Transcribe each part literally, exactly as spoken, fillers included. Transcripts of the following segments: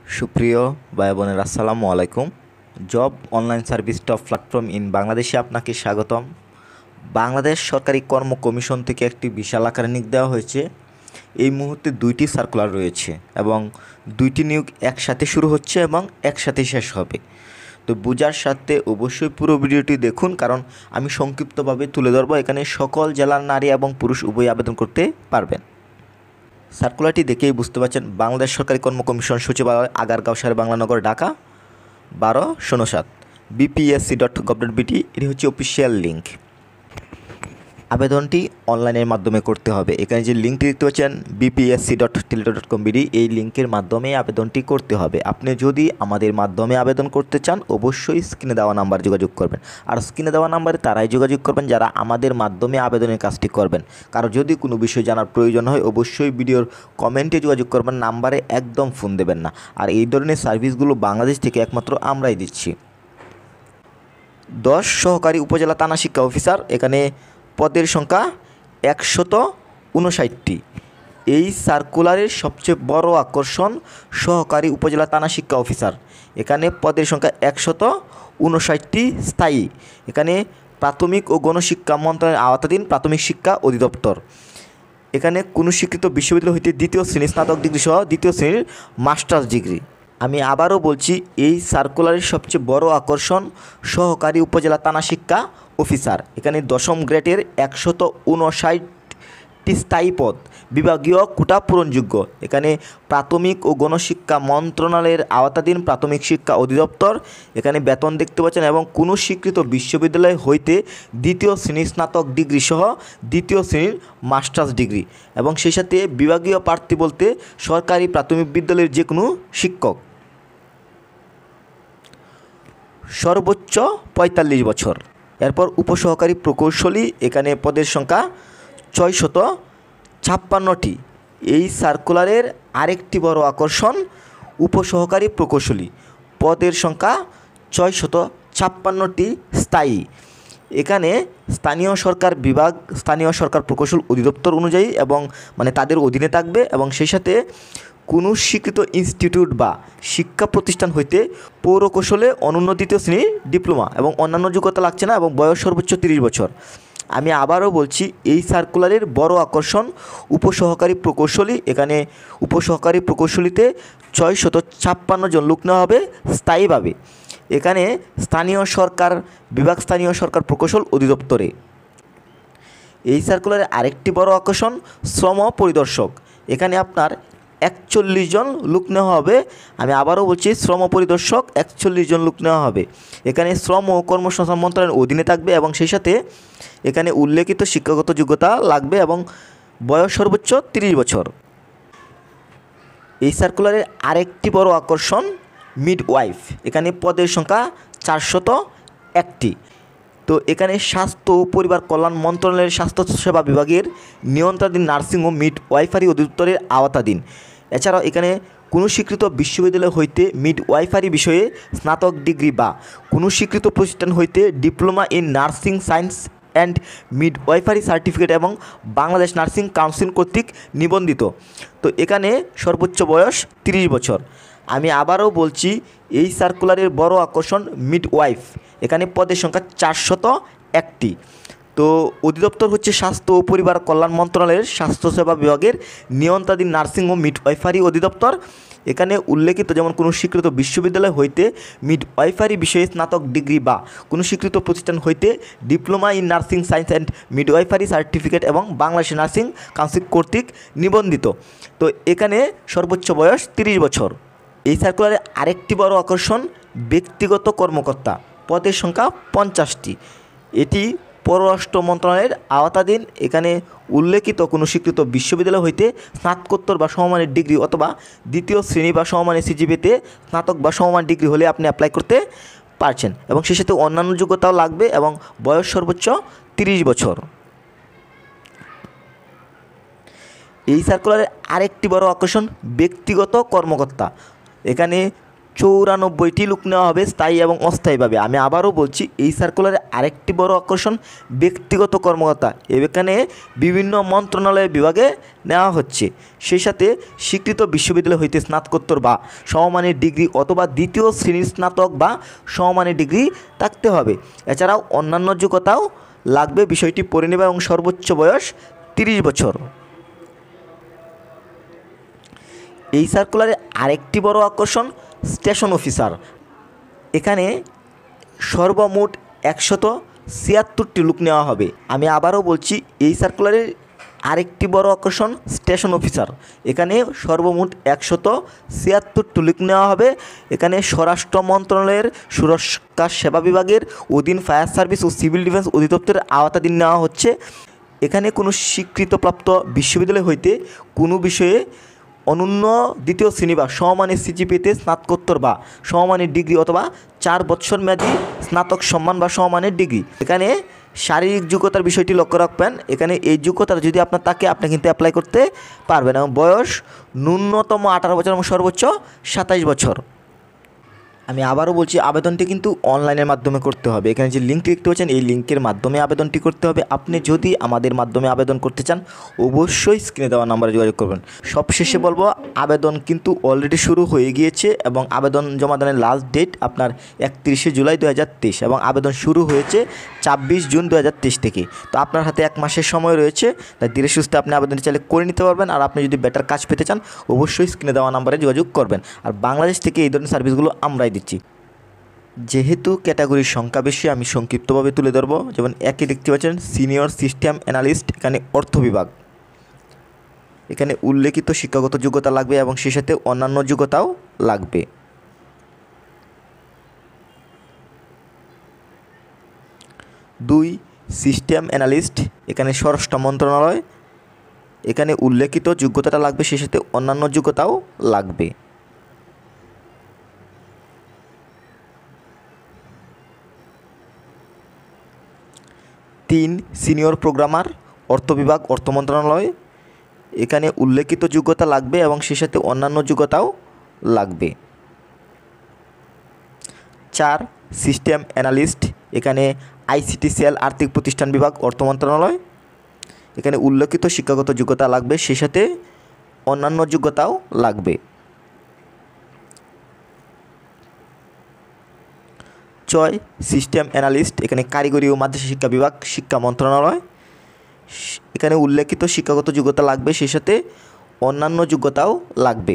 সুপ্রিয় ভাই বোনেরা, আসসালামু আলাইকুম। Job online service top platform in বাংলাদেশে আপনাকে স্বাগতম। বাংলাদেশ সরকারি কর্ম কমিশন থেকে একটি বিশাল আকারে নিয়োগ দেওয়া হয়েছে। এই মুহূর্তে দুইটি সার্কুলার রয়েছে এবং দুইটি নিয়োগ একসাথে শুরু হচ্ছে এবং একসাথে শেষ হবে। তো বোঝার সাথে অবশ্যই পুরো ভিডিওটি দেখুন, কারণ আমি সংক্ষিপ্তভাবে তুলে ধরবো। এখানে সকল জেলার নারী এবং পুরুষ উভয় আবেদন করতে পারবেন। সার্কুলারটি দেখেই বুঝতে পারছেন, বাংলাদেশ সরকারি কর্ম কমিশন সচিবালয়, আগারগাঁও, শের বাংলানগর, ঢাকা বারো শূন্য সাত বিপিএসসি ডট গভ ডট বিটি। এটি হচ্ছে অফিসিয়াল লিঙ্ক। আবেদনটি অনলাইনের মাধ্যমে করতে হবে। এখানে যে লিঙ্কটি দেখতে পাচ্ছেন BPSC dot Teletalk dot com BD, এই লিঙ্কের মাধ্যমে আবেদনটি করতে হবে। আপনি যদি আমাদের মাধ্যমে আবেদন করতে চান, অবশ্যই স্ক্রিনে দেওয়া নাম্বার যোগাযোগ করবেন। আর স্ক্রিনে দেওয়া নাম্বারে তারাই যোগাযোগ করবেন যারা আমাদের মাধ্যমে আবেদনের কাজটি করবেন। কারণ যদি কোনো বিষয় জানার প্রয়োজন হয়, অবশ্যই ভিডিওর কমেন্টে যোগাযোগ করবেন, নাম্বারে একদম ফোন দেবেন না। আর এই ধরনের সার্ভিসগুলো বাংলাদেশ থেকে একমাত্র আমরাই দিচ্ছি। দশ সহকারী উপজেলা থানা শিক্ষা অফিসার, এখানে পদের সংখ্যা একশত উনষাটটি। এই সার্কুলারের সবচেয়ে বড় আকর্ষণ সহকারী উপজেলা থানা শিক্ষা অফিসার। এখানে পদের সংখ্যা একশত উনষাটটি স্থায়ী। এখানে প্রাথমিক ও গণশিক্ষা মন্ত্রণালয়ের আওতাধীন প্রাথমিক শিক্ষা অধিদপ্তর। এখানে কোনো স্বীকৃত বিশ্ববিদ্যালয় হইতে দ্বিতীয় শ্রেণীর স্নাতক ডিগ্রি সহ দ্বিতীয় শ্রেণীর মাস্টার্স ডিগ্রি। আমি আবারও বলছি, এই সার্কুলারের সবচেয়ে বড় আকর্ষণ সহকারী উপজেলা থানা শিক্ষা অফিসার। এখানে দশম গ্রেডের একশত উনষাটটি স্থায়ী পদ, বিভাগীয় কোটা পূরণযোগ্য। এখানে প্রাথমিক ও গণশিক্ষা মন্ত্রণালয়ের আওতাধীন প্রাথমিক শিক্ষা অধিদপ্তর। এখানে বেতন দেখতে পাচ্ছেন এবং কোনো স্বীকৃত বিশ্ববিদ্যালয় হইতে দ্বিতীয় শ্রেণীর স্নাতক ডিগ্রি সহ দ্বিতীয় শ্রেণীর মাস্টার্স ডিগ্রি, এবং সেই সাথে বিভাগীয় প্রার্থী বলতে সরকারি প্রাথমিক বিদ্যালয়ের যে কোনো শিক্ষক। সর্বোচ্চ পঁয়তাল্লিশ বছর। এরপর উপসহকারী প্রকৌশলী, এখানে পদের সংখ্যা ছয়শত ছাপ্পান্নটি। এই সার্কুলারের আরেকটি বড় আকর্ষণ উপসহকারী প্রকৌশলী, পদের সংখ্যা ছয়শত ছাপ্পান্নটি স্থায়ী। এখানে স্থানীয় সরকার বিভাগ, স্থানীয় সরকার প্রকৌশল অধিদপ্তর অনুযায়ী এবং মানে তাদের অধীনে থাকবে, এবং সেই সাথে কোনো স্বীকৃত ইনস্টিটিউট বা শিক্ষা প্রতিষ্ঠান হইতে পৌরকৌশলে অনন্য দ্বিতীয় শ্রেণীর ডিপ্লোমা এবং অন্যান্য যোগ্যতা লাগছে না, এবং বয়স সর্বোচ্চ তিরিশ বছর। আমি আবারও বলছি, এই সার্কুলারের বড় আকর্ষণ উপসহকারী প্রকৌশলী। এখানে উপসহকারী প্রকৌশলীতে ছয়শত ছাপ্পান্ন জন লোক নেওয়া হবে স্থায়ীভাবে। এখানে স্থানীয় সরকার বিভাগ, স্থানীয় সরকার প্রকৌশল অধিদপ্তরে। এই সার্কুলারের আরেকটি বড় আকর্ষণ শ্রম পরিদর্শক। এখানে আপনার একচল্লিশ জন লোক নেওয়া হবে। আমি আবারও বলছি, শ্রম পরিদর্শক একচল্লিশ জন লোক নেওয়া হবে। এখানে শ্রম ও কর্মসংস্থান মন্ত্রণালয়ের অধীনে থাকবে, এবং সেই সাথে এখানে উল্লেখিত শিক্ষাগত যোগ্যতা লাগবে এবং বয়স সর্বোচ্চ তিরিশ বছর। এই সার্কুলারের আরেকটি বড় আকর্ষণ মিডওয়াইফ। এখানে পদের সংখ্যা চারশত একটি। তো এখানে স্বাস্থ্য ও পরিবার কল্যাণ মন্ত্রণালয়ের স্বাস্থ্যসেবা বিভাগের নিয়ন্ত্রণাধীন নার্সিং ও মিডওয়াইফারি অধিদপ্তরের আওতাধীন। এছাড়াও এখানে কোনো স্বীকৃত বিশ্ববিদ্যালয় হইতে মিডওয়াইফারি বিষয়ে স্নাতক ডিগ্রি বা কোনো স্বীকৃত প্রতিষ্ঠান হইতে diploma in nursing science and midwifery certificate এবং বাংলাদেশ নার্সিং কাউন্সিল কর্তৃক নিবন্ধিত। তো এখানে সর্বোচ্চ বয়স তিরিশ বছর। আমি আবারও বলছি, এই সার্কুলারের বড় আকর্ষণ মিডওয়াইফ। এখানে পদের সংখ্যা চারশত একটি। তো অধিদপ্তর হচ্ছে স্বাস্থ্য ও পরিবার কল্যাণ মন্ত্রণালয়ের স্বাস্থ্যসেবা বিভাগের নিয়ন্ত্রণাধীন নার্সিং ও মিডওয়াইফারি অধিদপ্তর। এখানে উল্লেখিত যেমন কোনো স্বীকৃত বিশ্ববিদ্যালয় হইতে মিডওয়াইফারি বিষয়ে স্নাতক ডিগ্রি বা কোনো স্বীকৃত প্রতিষ্ঠান হইতে diploma in nursing science and midwifery certificate এবং বাংলাদেশ নার্সিং কাউন্সিল কর্তৃক নিবন্ধিত। তো এখানে সর্বোচ্চ বয়স তিরিশ বছর। এই সার্কুলারে আরেকটি বড় আকর্ষণ ব্যক্তিগত কর্মকর্তা, পদের সংখ্যা পঞ্চাশটি। এটি পররাষ্ট্র মন্ত্রণালয়ের আওতাধীন। এখানে উল্লেখিত কোনো স্বীকৃত বিশ্ববিদ্যালয় হইতে স্নাতকোত্তর বা সমমানের ডিগ্রি অথবা দ্বিতীয় শ্রেণী বা সমমানের সিজিপিতে স্নাতক বা সমমান ডিগ্রি হলে আপনি অ্যাপ্লাই করতে পারছেন, এবং সেই সাথে অন্যান্য যোগ্যতাও লাগবে, এবং বয়স সর্বোচ্চ তিরিশ বছর। এই সার্কুলারের আরেকটি বড় আকর্ষণ ব্যক্তিগত কর্মকর্তা। এখানে চৌরানব্বইটি লোক নেওয়া হবে স্থায়ী এবং অস্থায়ীভাবে। আমি আবারও বলছি, এই সার্কুলারে আরেকটি বড় আকর্ষণ ব্যক্তিগত কর্মকর্তা এখানে বিভিন্ন মন্ত্রণালয় বিভাগে নেওয়া হচ্ছে। সেই সাথে স্বীকৃত বিশ্ববিদ্যালয় হইতে স্নাতকোত্তর বা সমমানের ডিগ্রি অথবা দ্বিতীয় শ্রেণীর স্নাতক বা সমমানের ডিগ্রি থাকতে হবে। এছাড়াও অন্যান্য যোগ্যতাও লাগবে, বিষয়টি পড়ে নেবে এবং সর্বোচ্চ বয়স তিরিশ বছর। এই সার্কুলারে আরেকটি বড় আকর্ষণ স্টেশন অফিসার। এখানে সর্বমোট একশত ছিয়াত্তরটি লোক নেওয়া হবে। আমি আবারও বলছি, এই সার্কুলারের আরেকটি বড় আকর্ষণ স্টেশন অফিসার। এখানে সর্বমোট একশত ছিয়াত্তরটি লোক নেওয়া হবে। এখানে স্বরাষ্ট্র মন্ত্রণালয়ের সুরক্ষা সেবা বিভাগের অধীন ফায়ার সার্ভিস ও সিভিল ডিফেন্স অধিদপ্তরের আওতাধীন নেওয়া হচ্ছে। এখানে কোনো স্বীকৃতপ্রাপ্ত বিশ্ববিদ্যালয় হইতে কোনো বিষয়ে অনন্য দ্বিতীয় শ্রেণী বা সমমানের সিজিপিএতে স্নাতকোত্তর বা সমমানের ডিগ্রি অথবা চার বছর মেয়াদী স্নাতক সম্মান বা সমমানের ডিগ্রি। এখানে শারীরিক যোগ্যতার বিষয়টি লক্ষ্য রাখবেন। এখানে এই যোগ্যতা যদি আপনার থাকে, আপনি কিন্তু অ্যাপ্লাই করতে পারবেন এবং বয়স ন্যূনতম আঠারো বছর এবং সর্বোচ্চ সাতাইশ বছর। আমি আবারও বলছি, আবেদনটি কিন্তু অনলাইনের মাধ্যমে করতে হবে। এখানে যে লিঙ্কটি দেখতে পাচ্ছেন, এই লিঙ্কের মাধ্যমে আবেদনটি করতে হবে। আপনি যদি আমাদের মাধ্যমে আবেদন করতে চান, অবশ্যই স্ক্রিনে দেওয়া নাম্বারে যোগাযোগ করবেন। সবশেষে বলবো, আবেদন কিন্তু অলরেডি শুরু হয়ে গিয়েছে এবং আবেদন জমাদানের লাস্ট ডেট আপনার একত্রিশে জুলাই দু হাজার তেইশ এবং আবেদন শুরু হয়েছে ছাব্বিশ জুন দু হাজার তেইশ থেকে। তো আপনার হাতে এক মাসের সময় রয়েছে, তাই ধীরে সুস্থে আপনি আবেদনটি চাইলে করে নিতে পারবেন। আর আপনি যদি বেটার কাজ পেতে চান, অবশ্যই স্ক্রিনে দেওয়া নাম্বারে যোগাযোগ করবেন। আর বাংলাদেশ থেকে এই ধরনের সার্ভিসগুলো আমরাই দিচ্ছি। যেহেতু ক্যাটাগরির সংখ্যা বেশি, আমি সংক্ষিপ্তভাবে তুলে ধরব। যেমন একে দেখতে পাচ্ছেন সিনিয়র সিস্টেম অ্যানালিস্ট, এখানে অর্থ বিভাগ। এখানে উল্লেখিত শিক্ষাগত যোগ্যতা লাগবে এবং সেই সাথে অন্যান্য যোগ্যতাও লাগবে। দুই, সিস্টেম অ্যানালিস্ট, এখানে স্বরাষ্ট্র মন্ত্রণালয়। এখানে উল্লেখিত যোগ্যতাটা লাগবে, সেই সাথে অন্যান্য যোগ্যতাও লাগবে। তিন, সিনিয়র প্রোগ্রামার, অর্থ বিভাগ, অর্থ মন্ত্রণালয়। এখানে উল্লেখিত যোগ্যতা লাগবে এবং সেই সাথে অন্যান্য যোগ্যতাও লাগবে। চার, সিস্টেম অ্যানালিস্ট, এখানে আইসিটি সেল, আর্থিক প্রতিষ্ঠান বিভাগ, অর্থ মন্ত্রণালয়। এখানে উল্লেখিত শিক্ষাগত যোগ্যতা লাগবে, সেই সাথে অন্যান্য যোগ্যতাও লাগবে। ছয়, সিস্টেম অ্যানালিস্ট, এখানে কারিগরি ও মাদ্রাসা শিক্ষা বিভাগ, শিক্ষা মন্ত্রণালয়। এখানে উল্লেখিত শিক্ষাগত যোগ্যতা লাগবে, সেই সাথে অন্যান্য যোগ্যতাও লাগবে।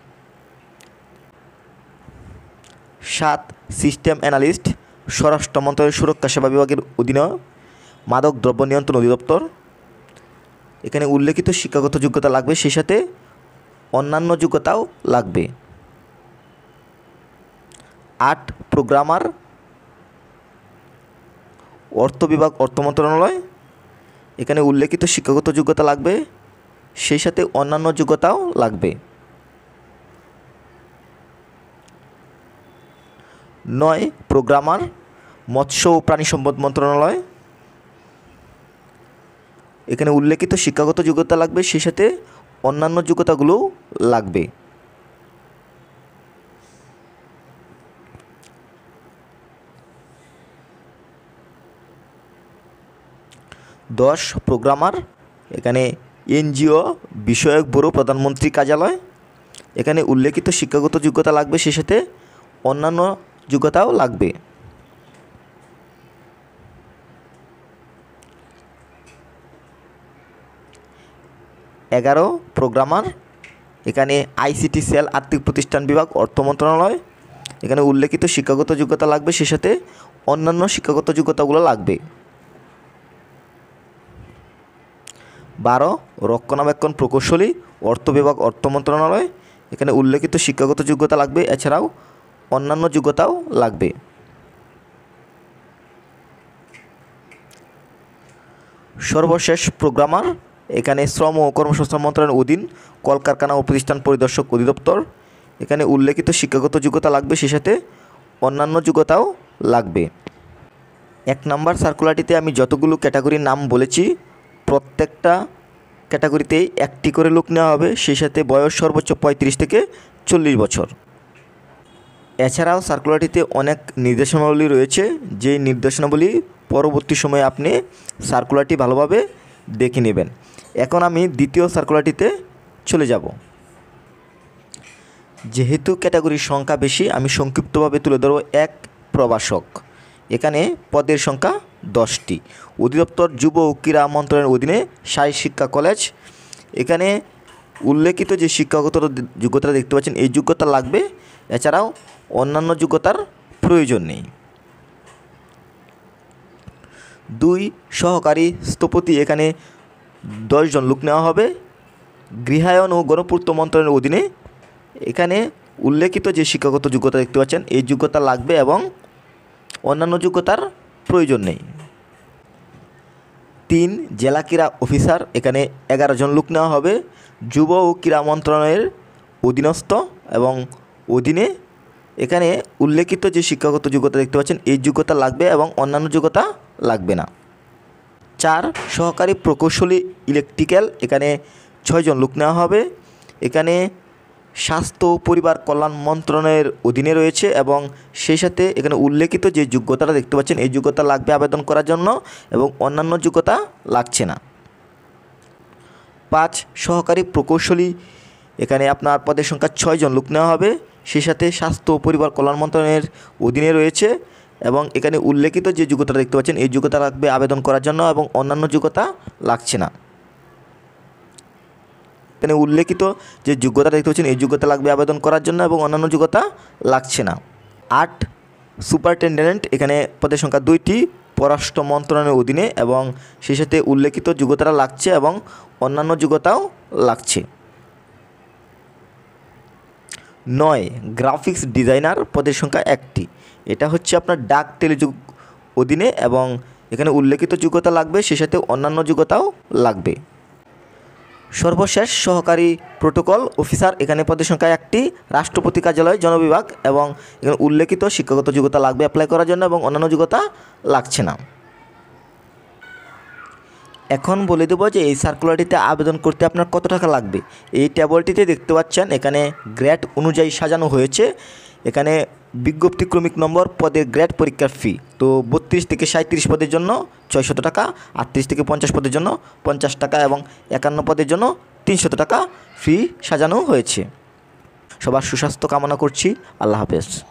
সাত, সিস্টেম অ্যানালিস্ট, স্বরাষ্ট্র মন্ত্রণালয়ের সুরক্ষা সেবা বিভাগের অধীনে মাদক দ্রব্য নিয়ন্ত্রণ অধিদপ্তর। এখানে উল্লেখিত শিক্ষাগত যোগ্যতা লাগবে, সেই সাথে অন্যান্য যোগ্যতাও লাগবে। আট, প্রোগ্রামার, অর্থ বিভাগ, অর্থ মন্ত্রণালয়। এখানে উল্লেখিত শিক্ষাগত যোগ্যতা লাগবে, সেই সাথে অন্যান্য যোগ্যতাও লাগবে। নয়, প্রোগ্রামার, মৎস্য ও প্রাণী সম্পদ মন্ত্রণালয়। এখানে উল্লেখিত শিক্ষাগত যোগ্যতা লাগবে, সেই সাথে অন্যান্য যোগ্যতাগুলোও লাগবে। দশ, প্রোগ্রামার, এখানে এনজিও বিষয়ক ব্যুরো, প্রধানমন্ত্রী কার্যালয়। এখানে উল্লেখিত শিক্ষাগত যোগ্যতা লাগবে, সেই সাথে অন্যান্য যোগ্যতাও লাগবে। এগারো, প্রোগ্রামার, এখানে আইসিটি সেল, আর্থিক প্রতিষ্ঠান বিভাগ, অর্থ মন্ত্রণালয়। এখানে উল্লেখিত শিক্ষাগত যোগ্যতা লাগবে, সেই সাথে অন্যান্য শিক্ষাগত যোগ্যতাগুলো লাগবে। বারো, রক্ষণাবেক্ষণ প্রকৌশলী, অর্থ বিভাগ, অর্থ মন্ত্রণালয়। এখানে উল্লেখিত শিক্ষাগত যোগ্যতা লাগবে, এছাড়াও অন্যান্য যোগ্যতাও লাগবে। সর্বশেষ, প্রোগ্রামার, এখানে শ্রম ও কর্মসংস্থান মন্ত্রণালয়ের অধীন কলকারখানা ও প্রতিষ্ঠান পরিদর্শক অধিদপ্তর। এখানে উল্লেখিত শিক্ষাগত যোগ্যতা লাগবে, সেই সাথে অন্যান্য যোগ্যতাও লাগবে। এক নম্বর সার্কুলারটিতে আমি যতগুলো ক্যাটাগরির নাম বলেছি, প্রত্যেকটা ক্যাটাগরিতেই একটি করে লোক নেওয়া হবে, সেই সাথে বয়স সর্বোচ্চ পঁয়ত্রিশ থেকে চল্লিশ বছর। এছাড়াও সার্কুলারটিতে অনেক নির্দেশনাবলী রয়েছে, যে নির্দেশনাবলী পরবর্তী সময়ে আপনি সার্কুলারটি ভালোভাবে দেখে নেবেন। এখন আমি দ্বিতীয় সার্কুলারটিতে চলে যাব। যেহেতু ক্যাটাগরির সংখ্যা বেশি, আমি সংক্ষিপ্তভাবে তুলে ধরব। এক, প্রভাষক। এখানে পদের সংখ্যা দশটি। অধিদপ্তর যুব ও ক্রীড়া মন্ত্রণালয়ের অধীনে শারীরিক শিক্ষা কলেজ। এখানে উল্লেখিত যে শিক্ষাগত যোগ্যতা দেখতে পাচ্ছেন, এই যোগ্যতা লাগবে। এছাড়াও অন্যান্য যোগ্যতার প্রয়োজন নেই। দুই, সহকারী স্থপতি। এখানে দশজন লোক নেওয়া হবে। গৃহায়ন ও গণপূর্ত মন্ত্রণালয়ের অধীনে। এখানে উল্লেখিত যে শিক্ষাগত যোগ্যতা দেখতে পাচ্ছেন, এই যোগ্যতা লাগবে এবং অন্যান্য যোগ্যতার প্রয়োজন নেই। তিন, জেলা ক্রীড়া অফিসার। এখানে এগারো জন লোক নেওয়া হবে। যুব ও ক্রীড়া মন্ত্রণালয়ের অধীনস্থ এবং অধীনে। এখানে উল্লেখিত যে শিক্ষাগত যোগ্যতা দেখতে পাচ্ছেন, এই যোগ্যতা লাগবে এবং অন্যান্য যোগ্যতা লাগবে না। চার, সহকারী প্রকৌশলী ইলেকট্রিক্যাল। এখানে ছয়জন লোক নেওয়া হবে। এখানে স্বাস্থ্য ও পরিবার কল্যাণ মন্ত্রণালয়ের অধীনে রয়েছে এবং সেই সাথে এখানে উল্লেখিত যে যোগ্যতাটা দেখতে পাচ্ছেন, এই যোগ্যতা লাগবে আবেদন করার জন্য এবং অন্যান্য যোগ্যতা লাগছে না। পাঁচ, সহকারী প্রকৌশলী। এখানে আপনার পদের সংখ্যা ছয়জন লোক নেওয়া হবে। সেই সাথে স্বাস্থ্য ও পরিবার কল্যাণ মন্ত্রণালয়ের অধীনে রয়েছে এবং এখানে উল্লেখিত যে যোগ্যতা দেখতে পাচ্ছেন, এই যোগ্যতা লাগবে আবেদন করার জন্য এবং অন্যান্য যোগ্যতা লাগছে না। এখানে উল্লেখিত যে যোগ্যতা দেখতে পাচ্ছেন, এই যোগ্যতা লাগবে আবেদন করার জন্য এবং অন্যান্য যোগ্যতা লাগছে না। আট, সুপারিনটেনডেন্ট। এখানে পদের সংখ্যা দুইটি, পররাষ্ট্র মন্ত্রণালয়ের অধীনে এবং সেই সাথে উল্লেখিত যোগ্যতাটা লাগছে এবং অন্যান্য যোগ্যতাও লাগছে। নয়, গ্রাফিক্স ডিজাইনার। পদের সংখ্যা একটি। এটা হচ্ছে আপনার ডাক টেলিযোগ অধীনে এবং এখানে উল্লেখিত যোগ্যতা লাগবে, সেই সাথে অন্যান্য যোগ্যতাও লাগবে। সর্বশেষ, সহকারী প্রোটোকল অফিসার। এখানে পদের সংখ্যা একটি, রাষ্ট্রপতি কার্যালয় জনবিভাগ এবং এখানে উল্লেখিত শিক্ষাগত যোগ্যতা লাগবে অ্যাপ্লাই করার জন্য এবং অন্যান্য যোগ্যতা লাগছে না। এখন বলে দেবো যে এই সার্কুলারটিতে আবেদন করতে আপনার কত টাকা লাগবে। এই টেবলটিতে দেখতে পাচ্ছেন এখানে গ্রেড অনুযায়ী সাজানো হয়েছে। এখানে বিজ্ঞপ্তি ক্রমিক নম্বর, পদের গ্রেড, পরীক্ষার ফি। তো বত্রিশ থেকে সাঁত্রিশ পদের জন্য ছয়শত টাকা, আটত্রিশ থেকে পঞ্চাশ পদের জন্য পঞ্চাশ টাকা এবং একান্ন পদের জন্য তিনশত টাকা ফি সাজানো হয়েছে। সবার সুস্বাস্থ্য কামনা করছি। আল্লাহ হাফেজ।